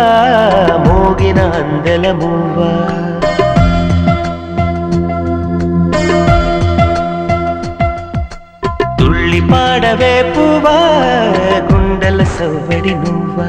మోగిన అందెల మువ్వా తుళ్ళి పాడవే పువ్వా గుండెల సవ్వడి నువ్వా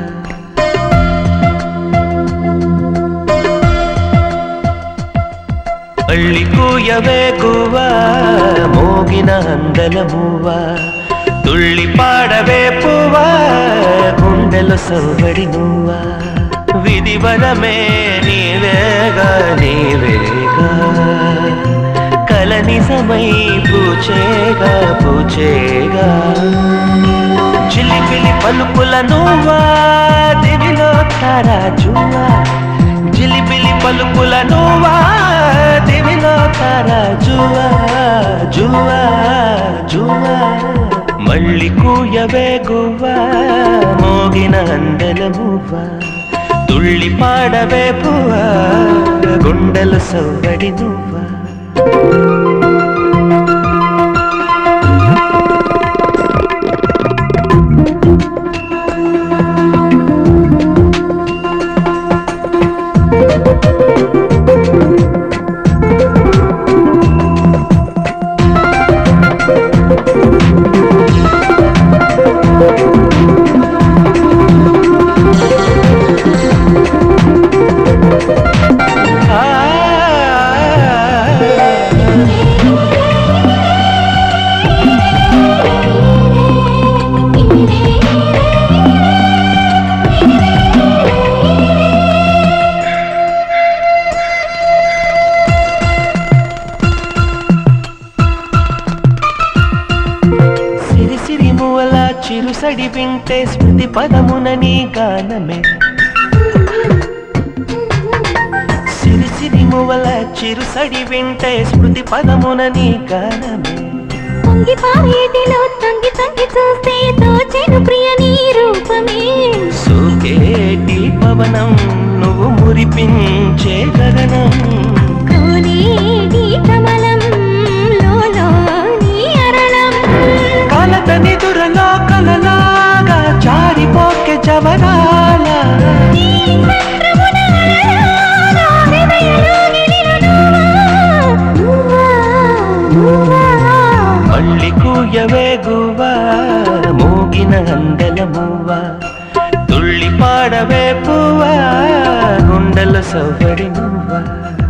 అళ్ళి కూయవే గువ్వా మోగిన అందెల మువ్వా తుళ్ళి పాడవే పువ్వా గుండెల సవ్వడి నువ్వా విధివరమే నీవేగా నీవేగా కల నిజమై పూచేగా పూచేగా చిలిపిలి పలుకుల నువ్వా దివిలో తారాజువా చిలిపిలి పలుకుల నువ్వా దివిలో తారాజువా జువా జువా మళ్ళీ కూయవే గువ్వా మోగిన అందెల మువ్వా తుళ్ళి పాడవే పువ్వా గుండెల సవ్వడి నువ్వా చిరుసడి వింటే స్మృతి పదమున నీ గానమే సిరిసిరి మువల చిరుసడి వింటే స్మృతి పదమున నీ గానమే పొంగి పారేటిలో తంగి తంగి చూస్తే తోచెను ప్రియ నీ రూపమే సూకేటి పవనం నువ్వు మురిపించే గగనం కోనేటి కమలం లోలో నీ అరణం కలతని దురలో కలలాగా జారిపోకే జవరాల మళ్ళీ కూయవే గువ్వా మోగిన అందెల మువ్వా తుళ్ళి పాడవే పువ్వా గుండెల సవ్వడి నువ్వా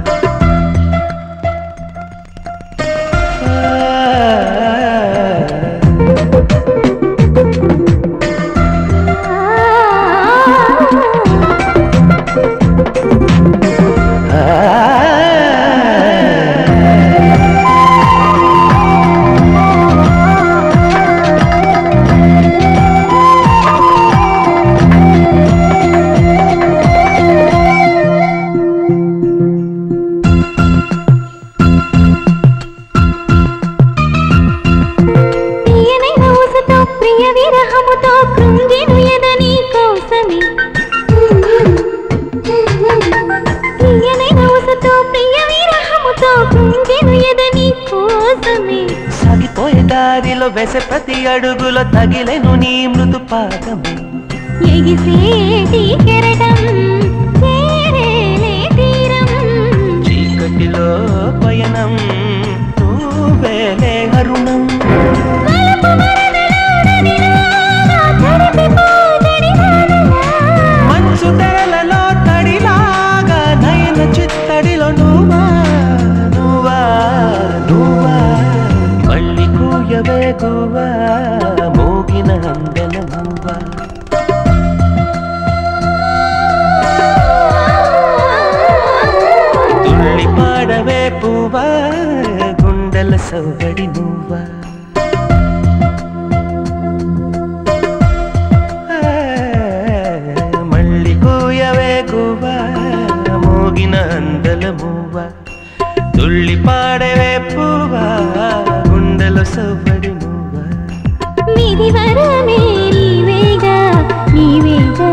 ప్రియ విరహముతో కృంగిను ఎదని కోసమే ప్రియనైన ఊసతో ప్రియ విరహముతో కృంగిను ఎదని కోసమే సాగిపోయే దారిలో వేసే ప్రతి అడుగులో తగిలేను నీ మృదు పాదమే ఎగిసేటి కెరటం చేరేలే తీరం చీకటిలో పయనం నువ్వేలే అరుణం మంచు తెరలలో తడిలాగా నయన చిత్తడిలో నువ్వా నువ్వా నువ్వా మళ్ళీ కూయవే గువ్వా మోగిన అందెల మువ్వా తుళ్ళి పాడవే పువ్వా గుండెల సవ్వడి నువ్వా మోగిన అందెల మువ్వా తుళ్ళి పాడవే పువ్వా గుండెల సవ్వడి నువ్వా విధి వరమే నీవేగా నీవేగా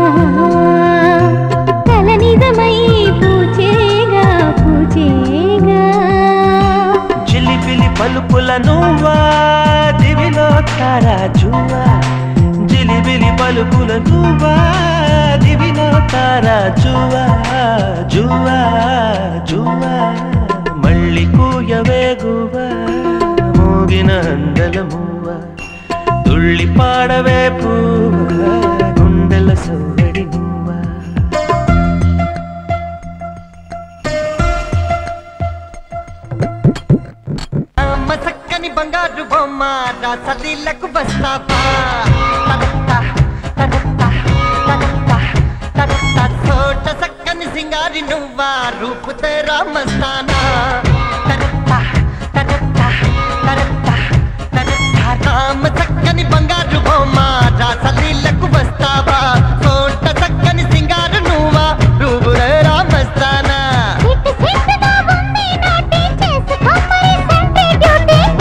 కల నిజమై పూచేగా పూచేగా చిలిపిలి పలుకుల నువ్వా దివిలో తారాజువా జిలిబిలి పలుకుల నువ్వా దివిలో తారా జువా జువా జువా మళ్ళీ కూయవేగువా మోగిన అందల మూవా తుళ్ళి పాడవే పూవా గుండెల సౌగడి నువ్వా అమ్మ చక్కని బంగారు బొమ్మ రాసలీలకు వస్తావా చోట చక్కని సింగారి నువ్వా రూపు తెరా మస్తానా రామ చక్కని బంగారు